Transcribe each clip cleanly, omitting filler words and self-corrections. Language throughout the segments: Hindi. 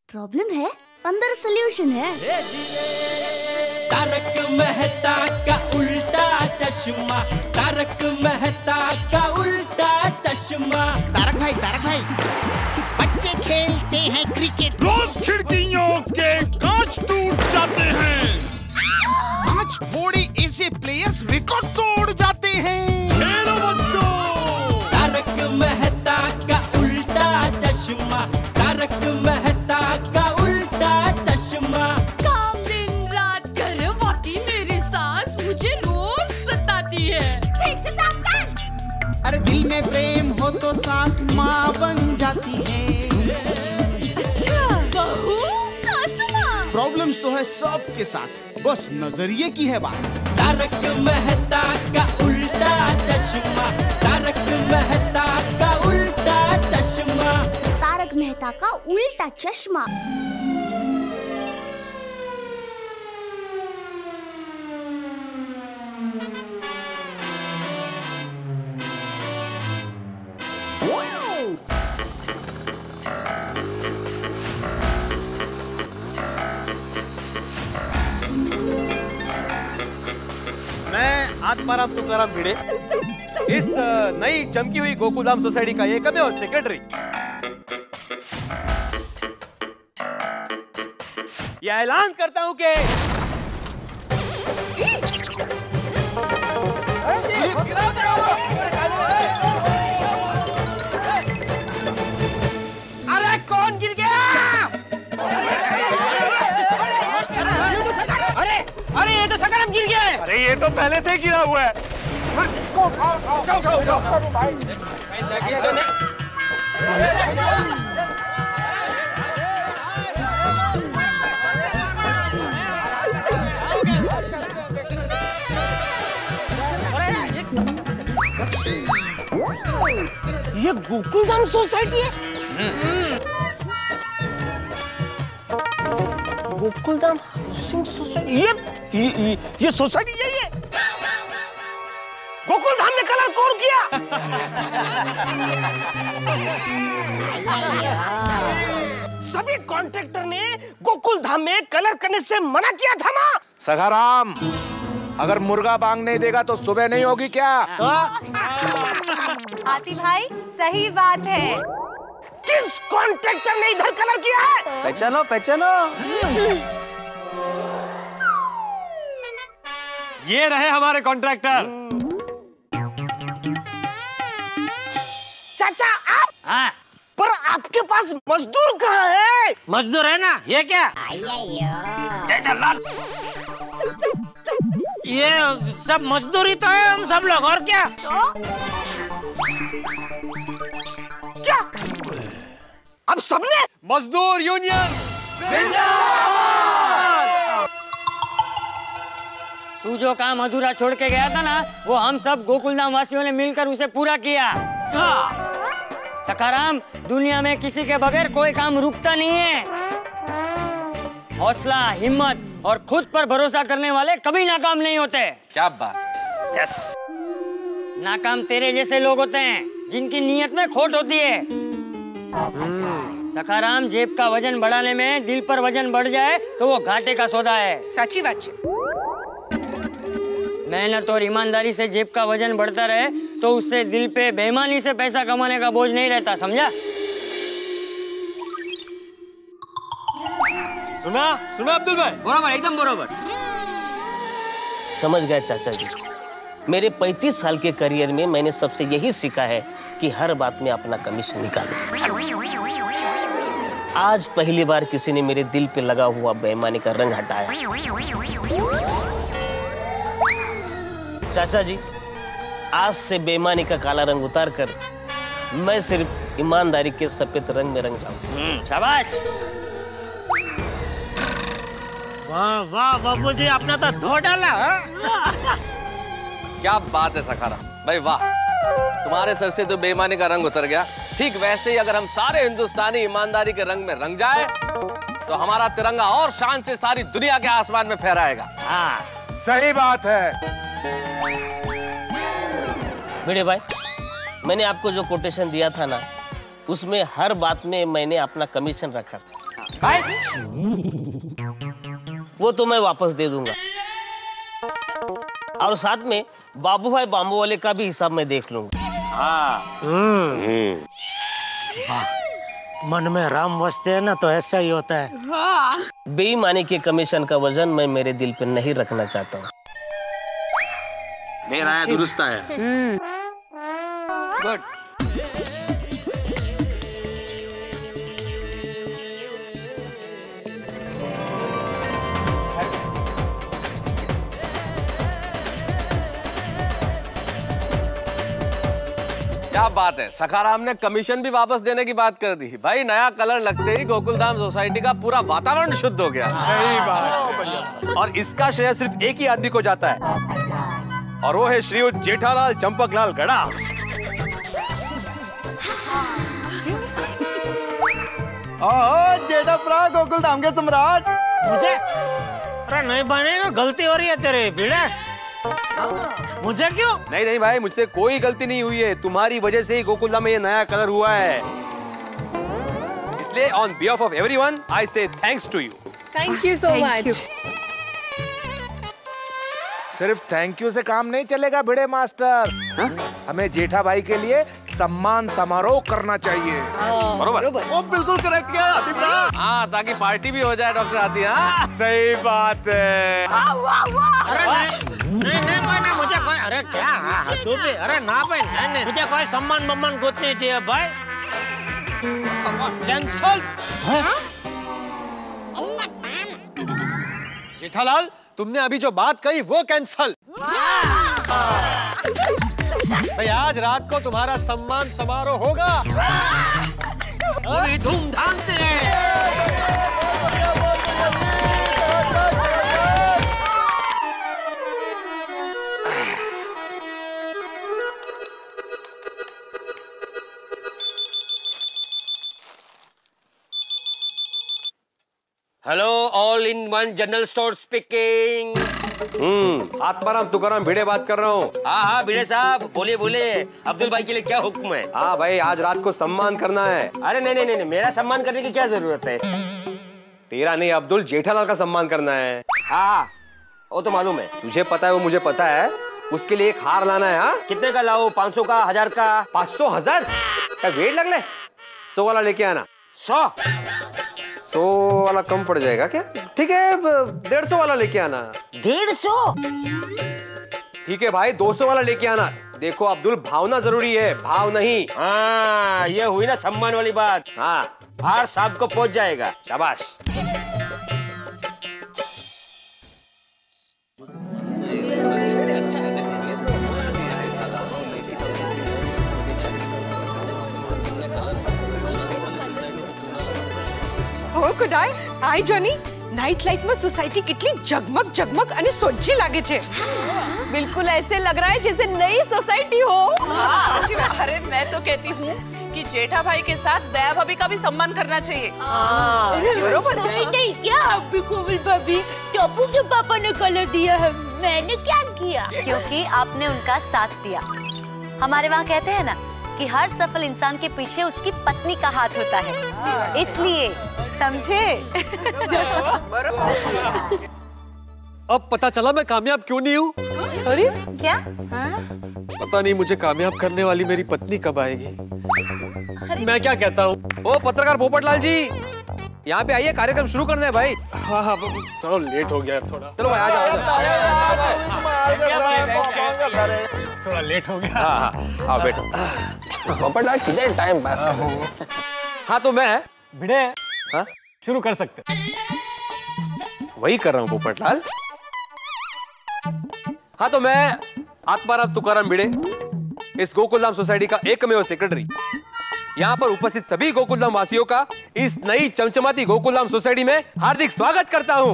प्रॉब्लम है, अंदर सोल्यूशन है। तारक मेहता का उल्टा चश्मा, तारक मेहता का उल्टा चश्मा। तारक भाई, बच्चे खेलते हैं क्रिकेट, रोज खिड़कियों के कांच टूट जाते हैं। कांच फोड़े ऐसे प्लेयर्स रिकॉर्ड तोड़ जाते हैं। खेलो बच्चों। तारक मेहता का उल्टा चश्मा, तारक मेहता का उल्टा चश्मा। काम दिन रात करवाती मेरी सास मुझे रोज सताती है। ठीक से साफ कर। अरे दिल में प्रेम हो तो सास माँ बन जाती है। अच्छा, बहू सास माँ। प्रॉब्लम्स तो है सबके साथ, बस नजरिए की है बात। तारक मेहता का उल्टा चश्मा, तारक मेहता का उल्टा चश्मा। तारक मेहता का उल्टा चश्मा। मैं आत्माराम तुकाराम भिड़े, इस नई चमकी हुई गोकुलधाम सोसाइटी का एकमेव सेक्रेटरी। यह ऐलान करता हूं कि अरे कौन गिर गया? अरे ये तो सकाराम गिर गया है। अरे ये तो पहले से ही गिरा हुआ है। ये गोकुलधाम सोसाइटी है। गोकुलधाम हाउसिंग सोसाइटी, ये सोसाइटी यही है। गोकुलधाम ने कलर कौन किया? सभी कॉन्ट्रैक्टर ने गोकुलधाम में कलर करने से मना किया था ना। सखाराम, अगर मुर्गा बांग नहीं देगा तो सुबह नहीं होगी क्या? आती भाई सही बात है। किस कॉन्ट्रैक्टर ने इधर कलर किया है? पहचानो। ये रहे हमारे कॉन्ट्रैक्टर। चाचा आप? हाँ। पर आपके पास मजदूर कहाँ है? मजदूर है ना, ये क्या? ये सब मजदूरी तो है, हम सब लोग, और क्या? क्या? अब सबने मजदूर यूनियन तू जो काम अधूरा छोड़ के गया था ना, वो हम सब गोकुलधाम वासियों ने मिलकर उसे पूरा किया। सखाराम, दुनिया में किसी के बगैर कोई काम रुकता नहीं है। हौसला, हिम्मत और खुद पर भरोसा करने वाले कभी नाकाम नहीं होते। क्या बात। यस। नाकाम तेरे जैसे लोग होते हैं जिनकी नीयत में खोट होती है। सखाराम, जेब का वजन बढ़ाने में दिल पर वजन बढ़ जाए तो वो घाटे का सौदा है। सच्ची बात है। मेहनत और ईमानदारी से जेब का वजन बढ़ता रहे तो उससे दिल पे बेईमानी से पैसा कमाने का बोझ नहीं रहता, समझा? सुना अब्दुल भाई? बराबर, एकदम बराबर। समझ गए चाचा जी। मेरे 35 साल के करियर में मैंने सबसे यही सीखा है कि हर बात में अपना कमीशन निकालो। आज पहली बार किसी ने मेरे दिल पे लगा हुआ बेईमानी का रंग हटाया। चाचा जी, आज से बेईमानी का काला रंग उतार कर मैं सिर्फ ईमानदारी के सफेद रंग में रंग जाऊं। शाबाश। वाह वाह बाबू जी, अपना तो धो डाला। क्या बात है सखाराम भाई, वाह। तुम्हारे सर से तो बेईमानी का रंग उतर गया। ठीक वैसे ही अगर हम सारे हिंदुस्तानी ईमानदारी के रंग में रंग जाए तो हमारा तिरंगा और शान से सारी दुनिया के आसमान में फहराएगा। हाँ, सही बात है। भिड़े भाई, मैंने आपको जो कोटेशन दिया था ना, उसमें हर बात में मैंने अपना कमीशन रखा था। भाई वो तो मैं वापस दे दूंगा, और साथ में बाबू भाई बाम्बू वाले का भी हिसाब मैं देख लूंगा। हाँ। मन में राम वसते हैं ना तो ऐसा ही होता है। हाँ। बेईमानी के कमीशन का वजन मैं मेरे दिल पे नहीं रखना चाहता हूँ। मेरा आया दुरुस्त आया। गुड। क्या बात है, सखाराम ने कमीशन भी वापस देने की बात कर दी। भाई नया कलर लगते ही गोकुलधाम सोसाइटी का पूरा वातावरण शुद्ध हो गया। सही बात। और इसका श्रेय सिर्फ एक ही आदमी को जाता है, और वो है श्रीयुत जेठालाल चंपकलाल गड़ा। जेठाप्रा गोकुलधाम के सम्राट। मुझे अरे नहीं बनेगा, गलती हो रही है तेरे भिड़े। मुझे क्यों? नहीं नहीं भाई, मुझसे कोई गलती नहीं हुई है, तुम्हारी वजह से ही गोकुलधाम में ये नया कलर हुआ है। इसलिए on behalf of everyone I say thanks to you. Thank you so much. सिर्फ थैंक यू से काम नहीं चलेगा भिड़े मास्टर। हमें जेठा भाई के लिए सम्मान समारोह करना चाहिए। बरोबर। वो बिल्कुल करेक्ट किया हाथी भ्रा। हाँ, ताकि पार्टी भी हो जाए डॉक्टर हाथी। हाँ सही बात है। अरे नहीं भाई, मुझे कोई, अरे क्या तू भी, अरे ना भाई, नहीं मुझे कोई सम्मान बम्मान कुछ नहीं चाहिए भाई। कैंसल। जेठालाल, तुमने अभी जो बात कही वो कैंसल। भाई आज रात को तुम्हारा सम्मान समारोह होगा, धूमधाम से। Hello, all in one general store speaking. Atmaram Tukaram Bhide बात कर रहा हूँ। हाँ हाँ भिड़े साहब, बोलिए बोलिए, अब्दुल भाई के लिए क्या हुक्म है? हाँ भाई, आज रात को सम्मान करना है। अरे नहीं नहीं नहीं, मेरा सम्मान करने की क्या जरूरत है? तेरा नहीं अब्दुल, जेठालाल का सम्मान करना है। हाँ वो तो मालूम है। तुझे पता है, वो मुझे पता है। उसके लिए एक हार लाना है। हाँ कितने का लाओ? 500 का, 1000 का? 500 1000 क्या वेट लग ले? 100 वाला लेके आना। 100 वाला कम पड़ जाएगा क्या? ठीक है, 150 वाला लेके आना। 150? ठीक है भाई, 200 वाला लेके आना। देखो अब्दुल, भावना जरूरी है, भाव नहीं। हाँ ये हुई ना सम्मान वाली बात। हाँ हार साहब को पहुंच जाएगा। शाबाश। કુડાય આઈ જોની નાઇટ લાઇટ में सोसाइटी कितनी जगमग जगमग અને સોજી લાગે છે। बिल्कुल ऐसे लग रहा है जैसे नई सोसाइटी हो। सच्ची में। अरे मैं तो कहती हूँ कि जेठा भाई के साथ दया भाभी का भी सम्मान करना चाहिए। नहीं क्या कोमल भाभी, टप्पू के पापा ने कलर दिया है, मैंने क्या किया? क्योंकि आपने उनका साथ दिया। हमारे वहाँ कहते हैं ना कि हर सफल इंसान के पीछे उसकी पत्नी का हाथ होता है, इसलिए समझे? अब पता चला मैं कामयाब क्यों नहीं हूँ। सॉरी क्या? पता नहीं मुझे कामयाब करने वाली मेरी पत्नी कब आएगी। मैं क्या कहता हूँ। ओ पत्रकार पोपटलाल जी, यहाँ पे आइए, कार्यक्रम शुरू करना है भाई। हाँ हाँ, थोड़ा लेट हो गया थोड़ा। चलो भाई, आ जाओ। थोड़ा लेट हो गया। हाँ हाँ, आओ बैठो। पोपटलाल किधर टाइम पास? हाँ तो मैं भिड़े हाँ शुरू कर सकते। वही कर रहा हूँ पोपटलाल। हाँ तो मैं आत्माराम तुकाराम भिड़े, इस गोकुलधाम सोसाइटी का एकमेव सेक्रेटरी, यहाँ पर उपस्थित सभी गोकुलधाम वासियों का इस नई चमचमाती गोकुलधाम सोसाइटी में हार्दिक स्वागत करता हूँ।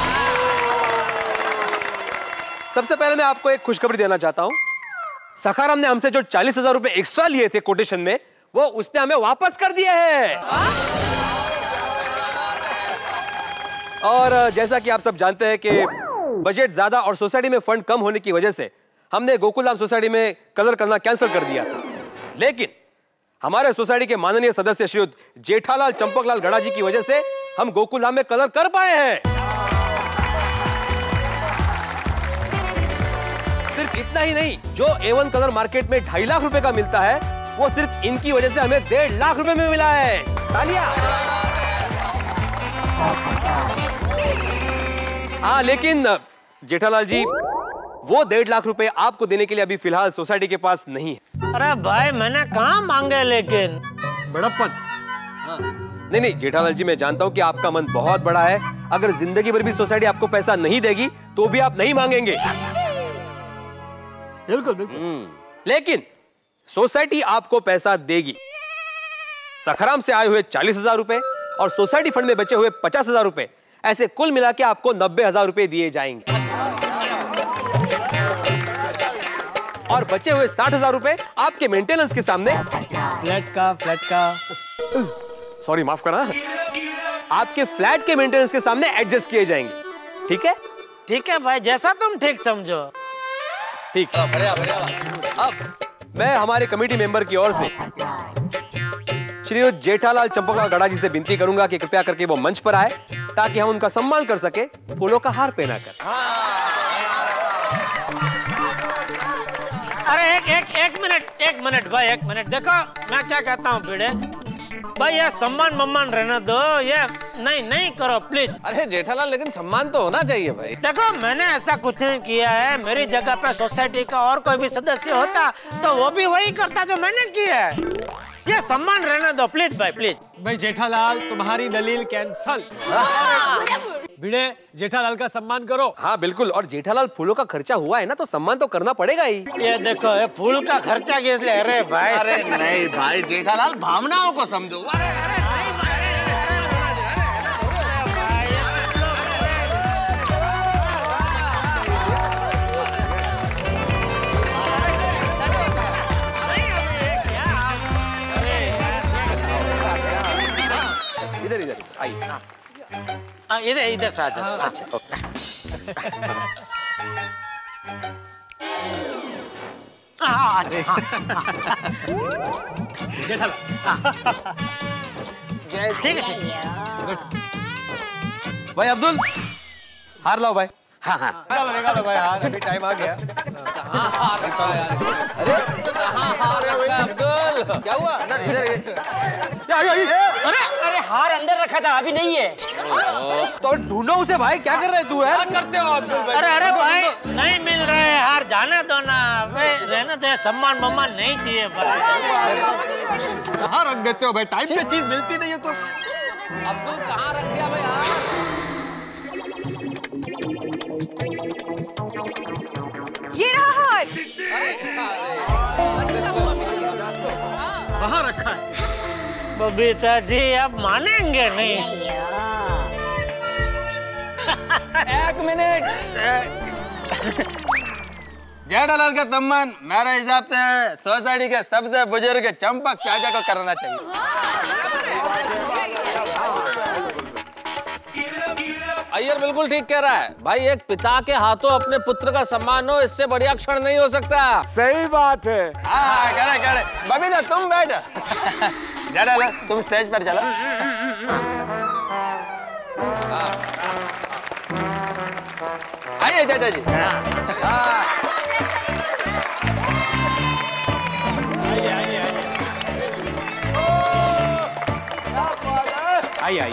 सबसे पहले मैं आपको एक खुशखबरी देना चाहता हूँ। सखाराम ने हमसे जो 40,000 रुपए एक्स्ट्रा लिए थे कोटेशन में, वो उसने हमें वापस कर दिए हैं। और जैसा कि आप सब जानते हैं कि बजट ज्यादा और सोसाइटी में फंड कम होने की वजह से हमने गोकुलधाम सोसाइटी में कलर करना कैंसिल कर दिया था। लेकिन हमारे सोसाइटी के माननीय सदस्य श्रीयुत जेठालाल चंपकलाल गड़ा जी की वजह से हम गोकुल धाम में कलर कर पाए हैं। सिर्फ इतना ही नहीं, जो A1 कलर मार्केट में 2.5 लाख रुपए का मिलता है, वो सिर्फ इनकी वजह से हमें 1.5 लाख रुपए में मिला है। तालियां। हाँ, लेकिन जेठालाल जी, वो 1.5 लाख रुपए आपको देने के लिए अभी फिलहाल सोसाइटी के पास नहीं है। अरे भाई, मैंने कहाँ मांगे, लेकिन बड़प्पन। नहीं जेठालाल जी, मैं जानता हूँ कि आपका मन बहुत बड़ा है। अगर जिंदगी भर भी सोसाइटी आपको पैसा नहीं देगी तो भी आप नहीं मांगेंगे। बिल्कुल बिल्कुल। लेकिन सोसाइटी आपको पैसा देगी। सखाराम से आए हुए 40,000 रुपए और सोसाइटी फंड में बचे हुए 50,000 रुपए, ऐसे कुल मिला के आपको 90,000 रुपए दिए जाएंगे। और बचे हुए 60,000 रुपए आपके मेंटेनेंस के सामने, फ्लैट का सॉरी माफ करना, आपके फ्लैट के मेंटेनेंस के सामने एडजस्ट किए जाएंगे। ठीक है? ठीक है भाई, जैसा तुम ठीक समझो। ठीक। अब मैं हमारे कमेटी मेंबर की ओर से श्रीयुत जेठालाल चंपकलाल गड़ा जी से विनती करूंगा कि कृपया करके वो मंच पर आए ताकि हम उनका सम्मान कर सके फूलों का हार पहनाकर। अरे एक मिनट भाई, एक मिनट। देखो मैं क्या कहता हूँ भिड़े भाई, ये सम्मान मम्मान रहने दो, ये नहीं करो प्लीज। अरे जेठालाल, लेकिन सम्मान तो होना चाहिए भाई। देखो मैंने ऐसा कुछ नहीं किया है। मेरी जगह पे सोसाइटी का और कोई भी सदस्य होता तो वो भी वही करता जो मैंने किया है। ये सम्मान रहने दो प्लीज भाई, प्लीज। भाई जेठालाल, तुम्हारी दलील कैंसल। भिड़े, जेठालाल का सम्मान करो। हाँ बिल्कुल, और जेठालाल फूलों का खर्चा हुआ है ना, तो सम्मान तो करना पड़ेगा ही। ये देखो, ये फूल का खर्चा किस लिए? अरे भाई, अरे नहीं भाई जेठालाल, भावनाओं को समझो। इधर आइए। इधर से आ जाओ। ठीक है भाई अब्दुल, हार लाओ भाई। हाँ निकालो भाई हार, अभी टाइम आ गया। अरे अब्दुल, क्या हुआ? अरे हार अंदर रखा था, अभी नहीं है। तो ढूंढो उसे भाई, क्या कर रहे तू है? करते हो अब्दुल भाई? अरे भाई, नहीं मिल रहे हार, जाने दो ना भाई, रहने दे। सम्मान मम्मान नहीं चाहिए भाई। कहाँ रख देते हो भाई? टाइम पे चीज मिलती नहीं है तो। अब्दुल कहाँ रख दिया भाई हार? ये रहा हार। वहाँ रखा है। बबीता जी, अब मानेंगे नहीं। एक मिनट। जेठालाल का सम्मान मेरे हिसाब से सोसाइटी के सबसे बुजुर्ग चंपक चाचा को करना चाहिए। अय्यर बिल्कुल ठीक कह रहा है भाई। एक पिता के हाथों अपने पुत्र का सम्मान हो, इससे बढ़िया क्षण नहीं हो सकता। सही बात है। हाँ, करे। बबीता तुम बैठ। जेठालाल तुम स्टेज पर चलो। आइए चाचा जी। आइए।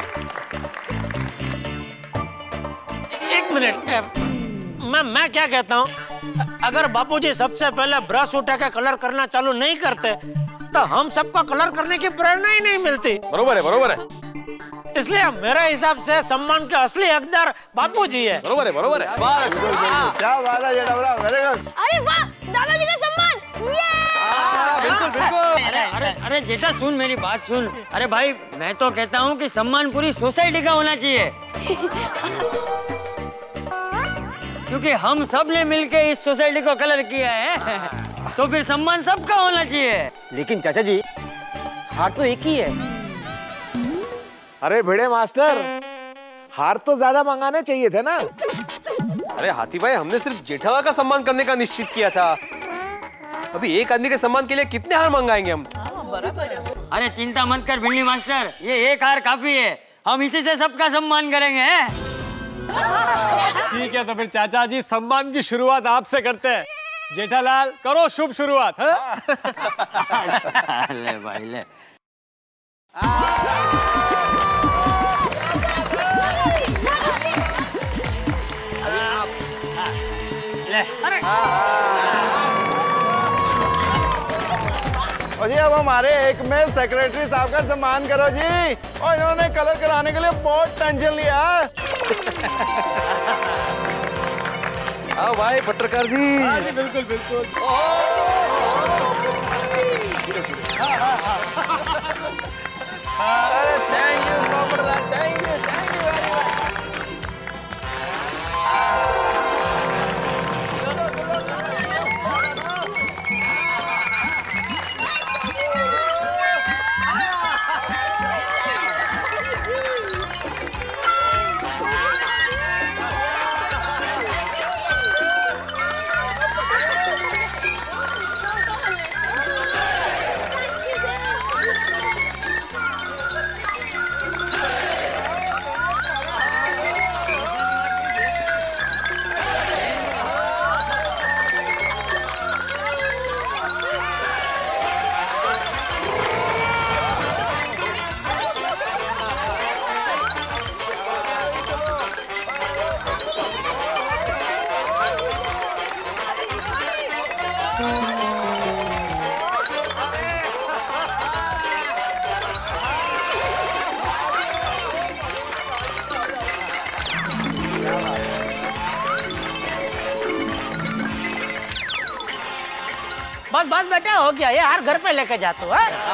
एक मिनट, मैं क्या कहता हूँ, अगर बापूजी सबसे पहले ब्रश उठा के कलर करना चालू नहीं करते तो हम सबको कलर करने की प्रेरणा ही नहीं मिलती। बरोबर है। इसलिए मेरे हिसाब से सम्मान के असली हकदार बापूजी है। बरोबर है। क्या बात है जेठालाल, वेरी गुड। अरे वाह, दादाजी का सम्मान। बिल्कुल। अरे जेठा सुन, मेरी बात सुन। अरे भाई, मैं तो कहता हूँ कि सम्मान पूरी सोसाइटी का होना चाहिए, क्योंकि हम सब ने मिलके इस सोसाइटी को कलर किया है, तो फिर सम्मान सबका होना चाहिए। लेकिन चाचा जी, हार तो एक ही है। अरे भिड़े मास्टर, हार तो ज्यादा मंगाने चाहिए थे ना। अरे हाथी भाई, हमने सिर्फ जेठालाल का सम्मान करने का निश्चित किया था। अभी एक आदमी के सम्मान के लिए कितने हार मंगाएंगे हम? अरे चिंता मत कर भिंडी मास्टर, ये एक हार काफी है। हम इसी से सबका सम्मान करेंगे। ठीक है, तो फिर चाचा जी सम्मान की शुरुआत आपसे करते हैं। जेठालाल करो शुभ शुरुआत। ले भाई ले। और जी अब हमारे एक में सेक्रेटरी साहब का सम्मान करो जी। और इन्होंने कलर कराने के लिए बहुत टेंशन लिया है। आओ भाई पत्रकार जी। हाँ जी बिल्कुल बिल्कुल। अरे thank you Popatlal, thank you very much. बस बस बेटा हो गया यार, घर पे लेके जाते हो।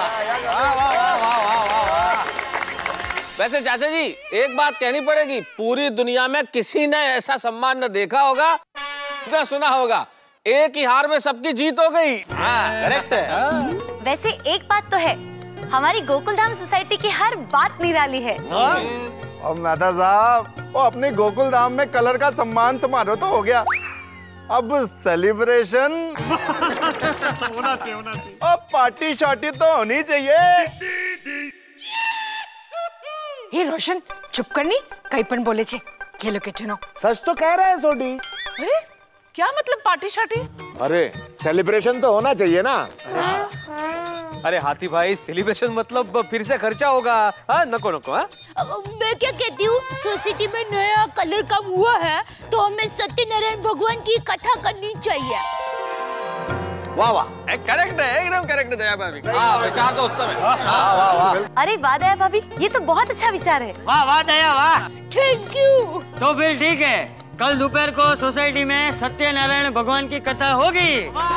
वैसे चाचा जी एक बात कहनी पड़ेगी, पूरी दुनिया में किसी ने ऐसा सम्मान न देखा होगा न सुना होगा। एक ही हार में सबकी जीत हो गई। करेक्ट है। वैसे एक बात तो है, हमारी गोकुलधाम सोसाइटी की हर बात निराली है। और मेहता साहब वो अपनी गोकुलधाम में कलर का सम्मान समारोह तो हो गया, अब सेलिब्रेशन होना चाहिए। अब पार्टी शार्टी तो होनी चाहिए। ये रोशन चुप करनी, कहीं पण बोले छे खेलो के ठनो। सच तो कह रहे हैं सोडी। अरे क्या मतलब पार्टी शार्टी? अरे सेलिब्रेशन तो होना चाहिए ना। अरे हाथी भाई सेलिब्रेशन मतलब फिर से खर्चा होगा। हाँ नको नको। हाँ मैं क्या कहती हूँ, सोसाइटी में नया कलर काम हुआ है तो हमें सत्यनारायण भगवान की कथा करनी चाहिए। वाह वाह, करेक्ट है, एकदम करेक्ट है दया भाभी। हाँ विचार तो उत्तम है। अरे वाह दया भाभी, ये तो बहुत अच्छा विचार है। वाह वाह दया वाह। Thank you. तो फिर ठीक है, कल दोपहर को सोसाइटी में सत्यनारायण भगवान की कथा होगी।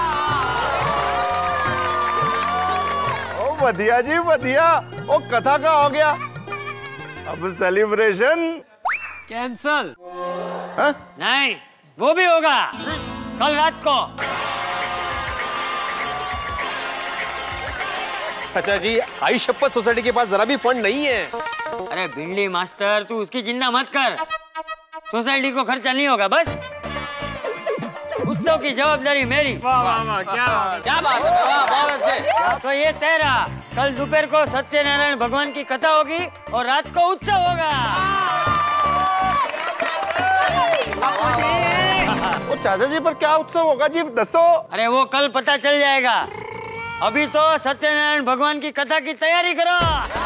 ओ बढ़िया जी बढ़िया। ओ कथा का हो गया, अब सेलिब्रेशन कैंसल। नहीं वो भी होगा कल रात को। अच्छा जी, आई शपथ सोसाइटी के पास जरा भी फंड नहीं है। अरे भिंडी मास्टर तू उसकी चिंता मत कर, सोसाइटी को खर्चा नहीं होगा। बस उत्सव की जवाबदारी मेरी। वाह वाह वाह, क्या बात है, वाह बहुत अच्छे। तो ये तेरा, कल दोपहर को सत्यनारायण भगवान की कथा होगी और रात को उत्सव होगा। ओ चाचा जी पर क्या उत्सव होगा जी, दसो। अरे वो कल पता चल जाएगा, अभी तो सत्यनारायण भगवान की कथा की तैयारी करो।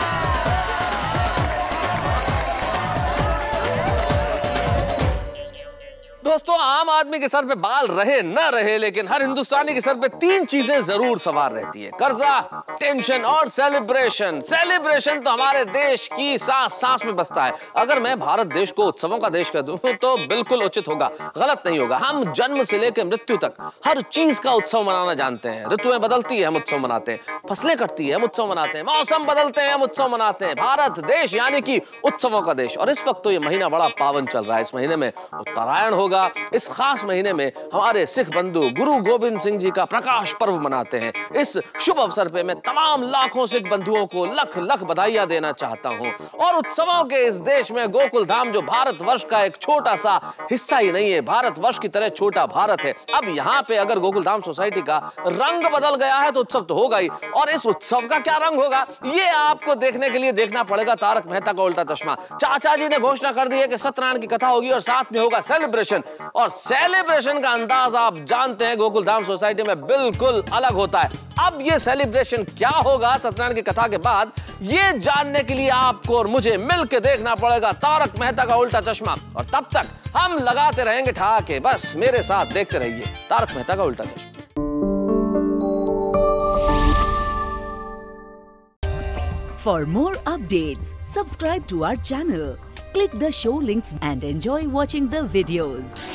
दोस्तों आम आदमी के सर पे बाल रहे न रहे, लेकिन हर हिंदुस्तानी के सर पे तीन चीजें जरूर सवार रहती है, कर्जा, टेंशन और सेलिब्रेशन। सेलिब्रेशन तो हमारे देश की सांस सांस में बसता है। अगर मैं भारत देश को उत्सवों का देश कह दूं तो बिल्कुल उचित होगा, गलत नहीं होगा। हम जन्म से लेकर मृत्यु तक हर चीज का उत्सव मनाना जानते हैं। ऋतुएं बदलती है, हम उत्सव मनाते हैं। फसलें कटती है, हम उत्सव मनाते हैं। मौसम बदलते हैं, हम उत्सव मनाते हैं। भारत देश यानी कि उत्सवों का देश। और इस वक्त तो ये महीना बड़ा पावन चल रहा है। इस महीने में उत्तरायण होगा, होगा, इस खास महीने में हमारे सिख बंधु गुरु गोविंद सिंह जी का प्रकाश पर्व मनाते हैं। इस शुभ अवसर पे मैं तमाम लाखों सिख बंधुओं को लख लख बधाइयां देना चाहता हूं। और उत्सवों के इस देश में गोकुल धाम जो भारतवर्ष का एक छोटा सा हिस्सा ही नहीं है, भारतवर्ष की तरह छोटा भारत है। अब यहाँ पे अगर गोकुल धाम सोसाइटी का रंग बदल गया है तो उत्सव तो होगा ही, और इस उत्सव का क्या रंग होगा ये आपको देखने के लिए देखना पड़ेगा तारक मेहता का उल्टा चश्मा। चाचा जी ने घोषणा कर दी है कि सत्यनारायण की कथा होगी और साथ में होगा सेलिब्रेशन, और सेलिब्रेशन का अंदाज आप जानते हैं गोकुल धाम सोसाइटी में बिल्कुल अलग होता है। अब ये सेलिब्रेशन क्या होगा सत्यनारायण की कथा के बाद, ये जानने के लिए आपको और मुझे मिलकर देखना पड़ेगा तारक मेहता का उल्टा चश्मा। और तब तक हम लगाते रहेंगे ठहाके, बस मेरे साथ देखते रहिए तारक मेहता का उल्टा चश्मा। For more updates, subscribe to our channel, click the show links and enjoy watching the videos.